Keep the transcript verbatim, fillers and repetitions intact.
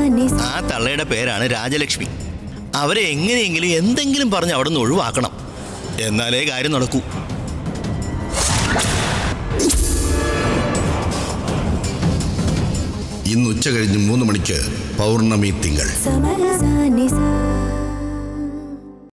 ആ തള്ളയുടെ പേരാണ് രാജലക്ഷ്മി. അവരെ എങ്ങനെയെങ്കിലും എന്തെങ്കിലും പറഞ്ഞ് അവിടെ നിന്ന് ഒഴിവാക്കണം, എന്നാലേ കാര്യം നടക്കൂ. ഇന്ന് ഉച്ച കഴിഞ്ഞ് മൂന്ന് മണിക്ക് പൗർണമി തിങ്കൾ.